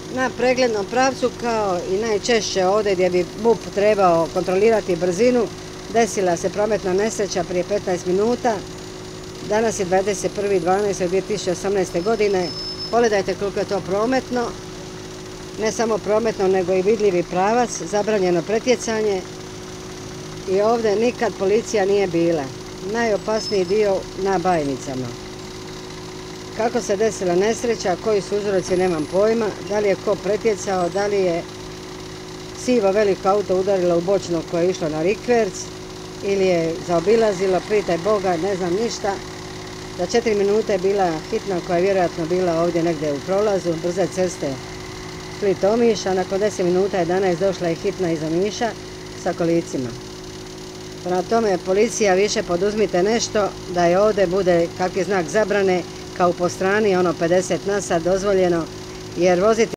Na preglednom pravcu kao i najčešće ovdje gdje bi MUP trebao kontrolirati brzinu, desila se prometna nesreća prije 15 minuta. Danas je 21.12.2018. godine. Pogledajte koliko je to prometno. Ne samo prometno, nego i vidljivi pravac, zabranjeno pretjecanje. I ovdje nikad policija nije bila. Najopasniji dio na Bajnicama. Kako se desila nesreća, koji su uzroci, nemam pojma. Da li je ko pretjecao, da li je sivo veliko auto udarilo u bočno koje je išlo na rikverc ili je zaobilazilo, pitaj Boga, ne znam ništa. Za 4 minute je bila hitna koja je vjerojatno bila ovdje negdje u prolazu brze ceste Split-Omiš, a nakon 10 minuta 11 došla je hitna iz Omiša sa kolicima. Prema tome, policija, više poduzmite nešto da je ovdje bude kakvi znak zabrane, kao po strani, 50 na sat dozvoljeno, jer voziti